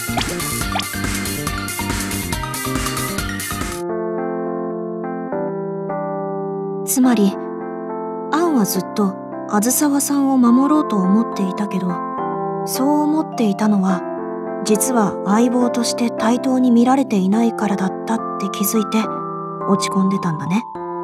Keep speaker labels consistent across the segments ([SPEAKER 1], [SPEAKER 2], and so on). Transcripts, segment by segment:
[SPEAKER 1] つまりアンはずっとあずさわさんを守ろうと思っていたけど、そう思っていたのは実は相棒として対等に見られていないからだったって気づいて落ち込んでたんだね。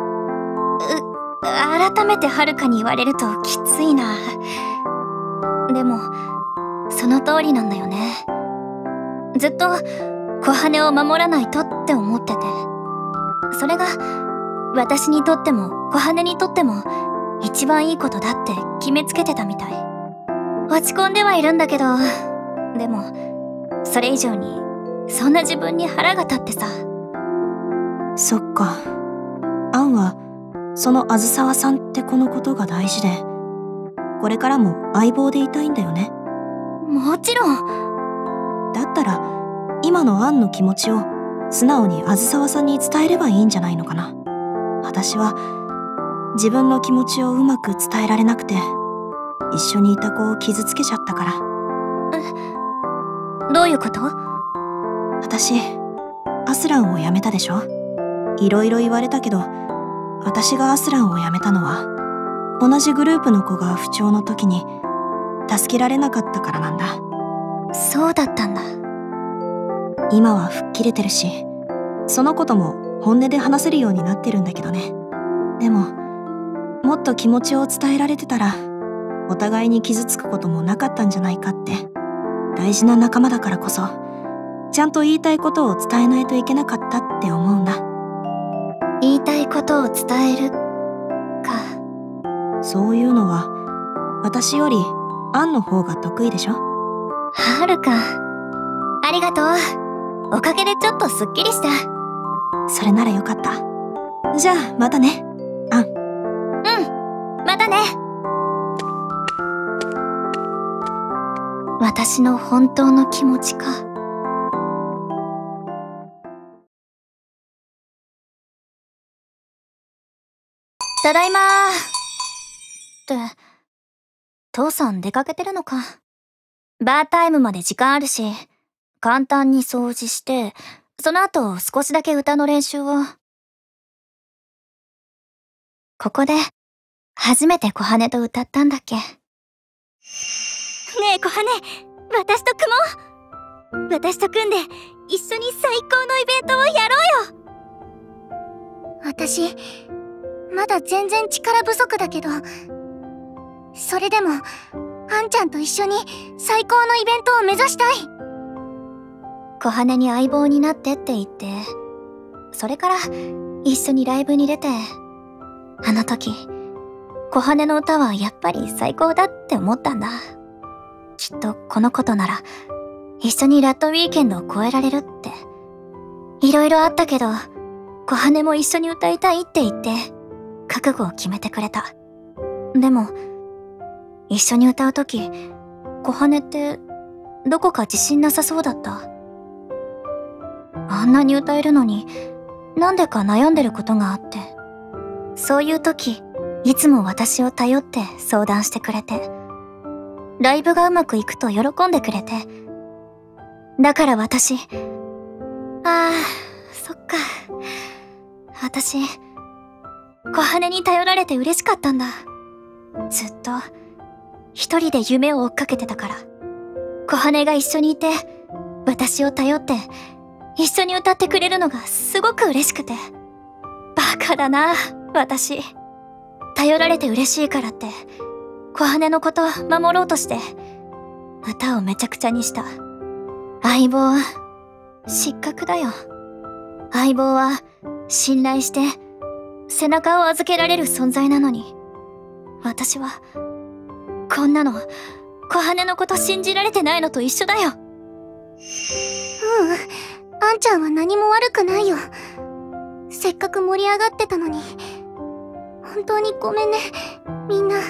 [SPEAKER 2] 改めてはるかに言われるときついな。でもその通りなんだよね。ずっと小羽を守らないとって思ってて、それが私にとっても小羽にとっても一番いいことだって決めつけてたみたい。落ち込んではいるんだけど、でもそれ以上にそんな自分に腹が立ってさ。
[SPEAKER 1] そっか、アンはそのあずさわさんって子のことが大事で、これからも相棒でいたいんだよね。
[SPEAKER 2] もちろん。
[SPEAKER 1] だったら今のアンの気持ちを素直にあずさわさんに伝えればいいんじゃないのかな。私は自分の気持ちをうまく伝えられなくて一緒にいた子を傷つけちゃったから。
[SPEAKER 2] どういうこと？
[SPEAKER 1] 私アスランを辞めたでしょ。いろいろ言われたけど、私がアスランを辞めたのは同じグループの子が不調の時に助けられなかったからなんだ。
[SPEAKER 2] そうだったんだ。
[SPEAKER 1] 今は吹っ切れてるし、その子とも本音で話せるようになってるんだけどね。でももっと気持ちを伝えられてたらお互いに傷つくこともなかったんじゃないかって。大事な仲間だからこそちゃんと言いたいことを伝えないといけなかったって思うんだ。
[SPEAKER 2] 言いたいことを伝えるか。
[SPEAKER 1] そういうのは私よりアンの方が得意でしょ。
[SPEAKER 2] はるか、ありがとう。おかげでちょっとすっきりした。
[SPEAKER 1] それならよかった。じゃあまたね、アン。
[SPEAKER 2] またね。私の本当の気持ちか。ただいまー。って、父さん出かけてるのか。バータイムまで時間あるし、簡単に掃除して、その後少しだけ歌の練習を。ここで初めて小羽と歌ったんだっけ。ねえ小羽、私と組もう。私と組んで一緒に最高のイベントをやろうよ。私まだ全然力不足だけど、それでもあんちゃんと一緒に最高のイベントを目指したい。小羽に相棒になってって言って、それから一緒にライブに出て、あの時小羽の歌はやっぱり最高だって思ったんだ。きっとこのことなら一緒にラッドウィーケンドを超えられるって。いろいろあったけど小羽も一緒に歌いたいって言って覚悟を決めてくれた。でも一緒に歌う時、小羽ってどこか自信なさそうだった。あんなに歌えるのになんでか悩んでることがあって、そういう時いつも私を頼って相談してくれて、ライブがうまくいくと喜んでくれて、だから私、そっか、私小羽に頼られて嬉しかったんだ。ずっと一人で夢を追っかけてたから、小羽が一緒にいて私を頼って一緒に歌ってくれるのがすごく嬉しくて。バカだな私。頼られて嬉しいからって小羽のこと守ろうとして歌をめちゃくちゃにした。相棒失格だよ。相棒は信頼して背中を預けられる存在なのに、私はこんなの小羽のこと信じられてないのと一緒だよ。あんちゃんは何も悪くないよ。せっかく盛り上がってたのに。本当にごめんね、みんな。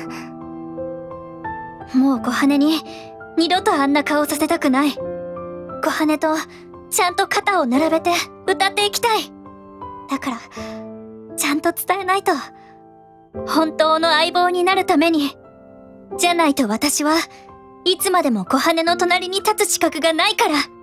[SPEAKER 2] もう小羽に二度とあんな顔させたくない。小羽とちゃんと肩を並べて歌っていきたい。だからちゃんと伝えないと。本当の相棒になるために。じゃないと私はいつまでも小羽の隣に立つ資格がないから。